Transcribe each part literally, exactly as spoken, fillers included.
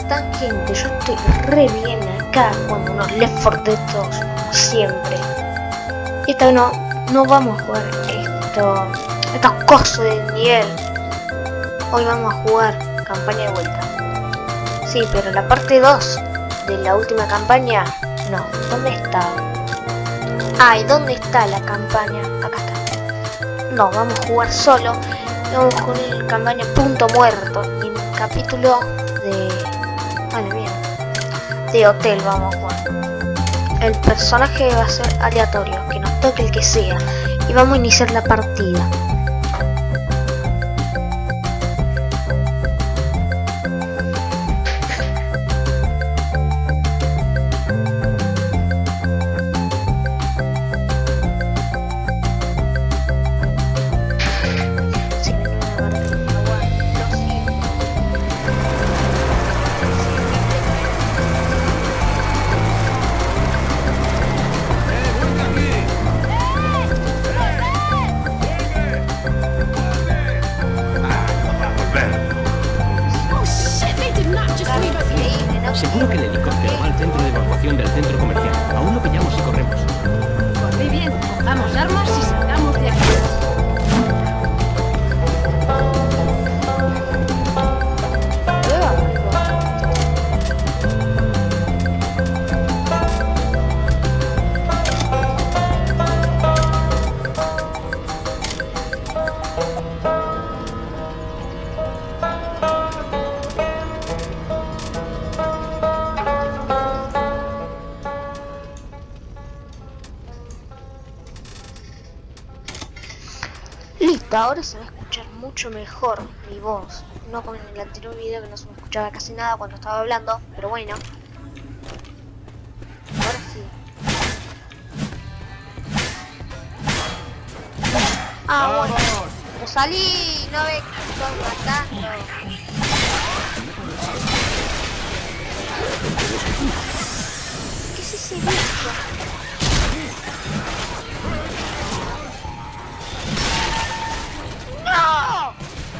están, gente? Yo estoy re bien acá cuando unos Left four Dead dos, como siempre. Y esta vez no, no vamos a jugar esto, estos cosas de nivel. Hoy vamos a jugar campaña de vuelta. Sí, pero la parte dos de la última campaña, no. ¿Dónde está? Ay, ¿dónde está la campaña? Acá está. No, vamos a jugar solo. Vamos a jugar en campaña punto muerto. Y en el capítulo de... Vale, bien. De hotel vamos a jugar. El personaje va a ser aleatorio, que nos toque el que sea. Y vamos a iniciar la partida. Seguro que el helicóptero va al centro de evacuación del centro comercial. Aún lo pillamos y corremos. Pues muy bien, cojamos armas y salgamos de aquí. Listo, ahora se va a escuchar mucho mejor mi voz. No como en el anterior video que no se me escuchaba casi nada cuando estaba hablando, pero bueno. Ahora sí. Ah, bueno. Pero salí, no ve que estoy matando. ¿Qué es ese bicho? ¡No!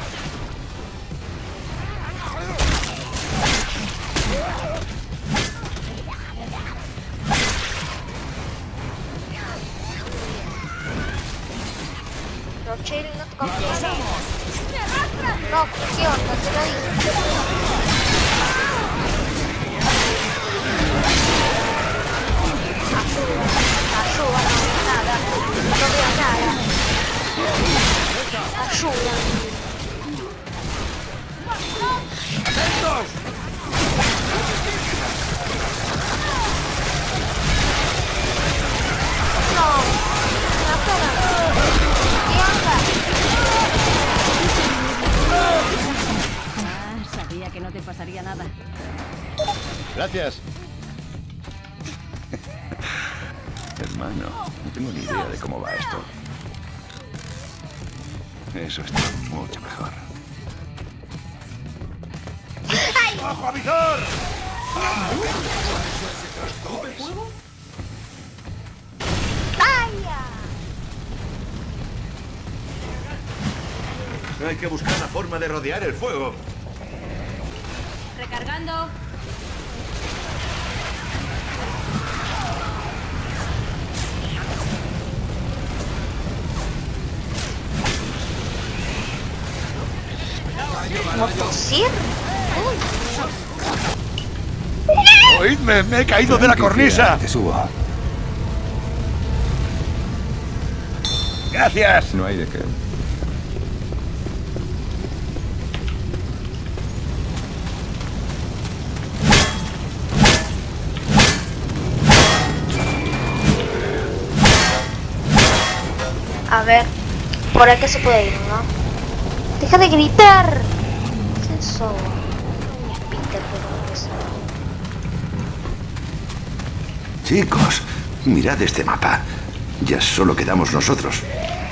Rochelle, no te confías. No, ¿qué onda? Te lo dije. Ayuda, ayuda, no veo nada. No veo nada. Ayuda. ¡Atentos! No, una sola. ¿Qué onda? Ah, sabía que no te pasaría nada. Gracias. Hermano, no tengo ni idea de cómo va esto. Eso está mucho mejor. ¡Bajo avisor! ¡Vaya! Hay que buscar la forma de rodear el fuego. Recargando. ¿Motosierra? ¡Oídme! ¡Me he caído de la cornisa! Te subo. ¡Gracias! No hay de qué. A ver, por aquí se puede ir, ¿no? ¡Deja de gritar! ¿Qué es eso? Un Splinter, pero eso. Chicos, mirad este mapa. Ya solo quedamos nosotros.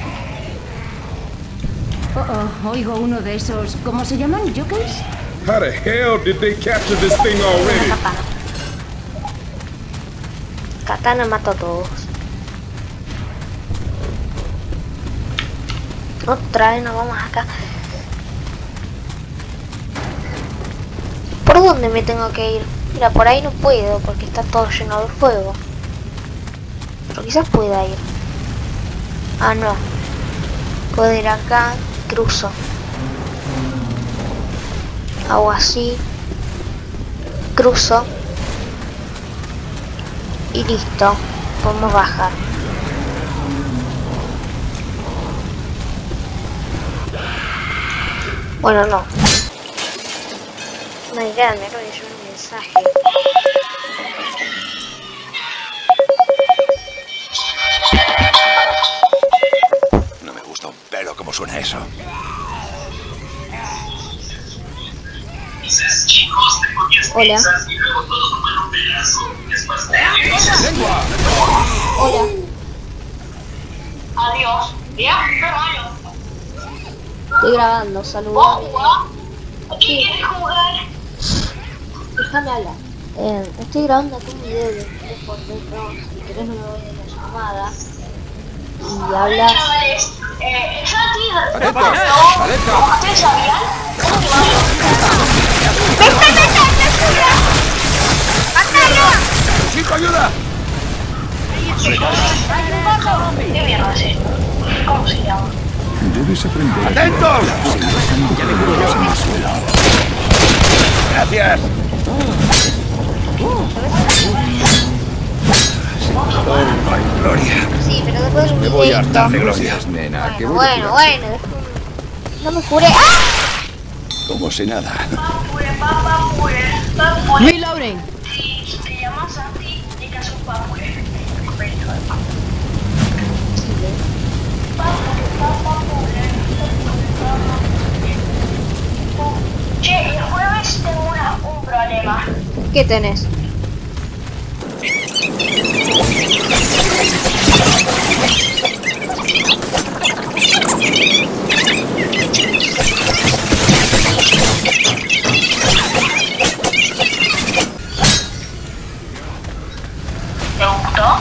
Oh, oh, oigo uno de esos. ¿Cómo se llaman? ¿Jokers? How the hell did they capture this thing Una already? katana. Katana mata a todos. Otra vez nos vamos acá. ¿Por dónde me tengo que ir? Mira, por ahí no puedo porque está todo lleno de fuego. Pero quizás pueda ir. Ah, no. Puedo ir acá, cruzo. Hago así. Cruzo. Y listo. Podemos bajar. Bueno, no. No hay grande, acabo de llevar un mensaje. No me gusta un pelo cómo suena eso. Hola. Hola. Adiós. ¿Ya? Hermano. Estoy grabando, saludos. ¿Vos jugás? ¿A qué quieres jugar? Déjame hablar. Eh, estoy grabando aquí un video de tres por dentro. Si querés no me voy de la llamada. Y hablas. Chavales, eh, yo aquí de pronto, como ustedes sabían, ¿cómo que va? ¡Me están matando! ¡Mátalo! ¡Chico, ayuda! ¿Qué mierda es esto? ¿Cómo se llama? Debes aprender. ¡Atentos! Ya me curo yo. Gracias. Oh, ay, Gloria. Sí, pero después del Me voy a directo. hartar de glorias, nena. que Bueno, voy a bueno, curar. bueno. después- No me juré. ¡Ah! Como si nada. Papure, papure, papure. Reloading. Si te llamas así, digas un papure. Che, el jueves tengo una, un problema. ¿Qué tenés? ¿Te gustó?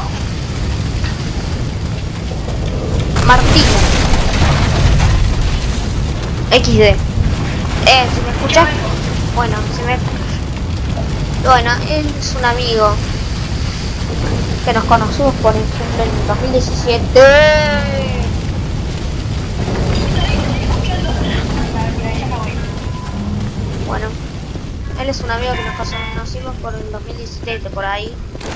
Martino. equis de. Eh, ¿se me escucha? Bueno, se me Bueno, él es un amigo que nos conocimos, por ejemplo, en dos mil diecisiete. Bueno, él es un amigo que nos conocimos por el dos mil diecisiete, por ahí.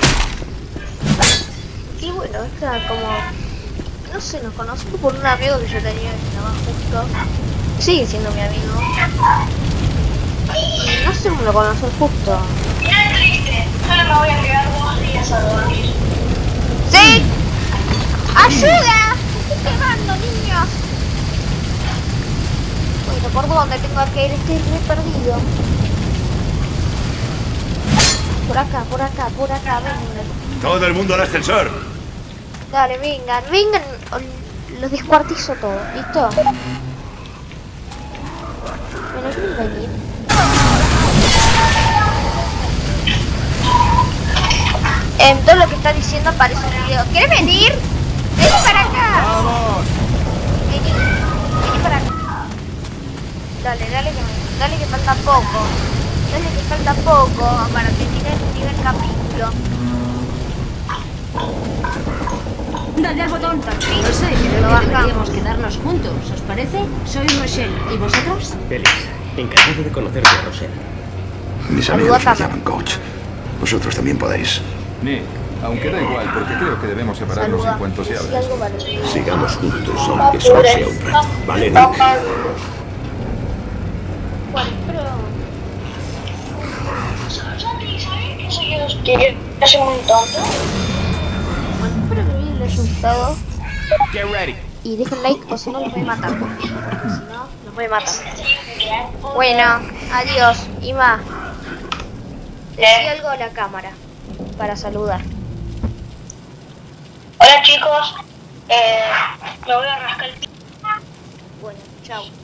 Y bueno, era como... No sé, nos conocimos por un amigo que yo tenía que estaba justo. Sigue siendo mi amigo. Y no sé cómo lo conocí justo. Mira, triste. Solo me voy a quedar dos días a dormir. ¡Sí! ¡Ayuda! ¡Me estoy quemando, niños! Bueno, ¿por dónde tengo que ir? Estoy muy perdido. Por acá, por acá, por acá, vengan. Todo el mundo al ascensor. Dale, vengan, vengan. o- Los descuartizo todo, ¿listo? Bueno, ¿quieren venir? En todo lo que está diciendo aparece en el video. ¿Quieres venir? Vení para acá. ¡Vamos! Vení, vení para acá. Dale, dale que, me- dale que falta poco. Dale que falta poco para terminar el primer capítulo. Dale al botón. No sé, creo Lo que bajamos. deberíamos quedarnos juntos. ¿Os parece? Soy Rochelle. ¿Y vosotros? Félix, encantado de conocerte, Rosel. Mis Saluda amigos a me Tama. llaman coach. Vosotros también podéis. Nick, aunque da igual, porque creo que debemos separarnos Saluda. en cuanto se Si hable. algo vale. Sigamos juntos, aunque solo sea un rato. ¿Vale, Nick? Bueno, pero... Santi, ¿sabes que soy yo? Que yo soy muy tonto. Bueno, espero que el resultado. Get ready. Y dejen like o si no los voy a matar. Porque si no, los voy a matar. Bueno, adiós. Ima, decí algo a la cámara para saludar. Hola chicos, eh, me voy a rascar el... Bueno, chao.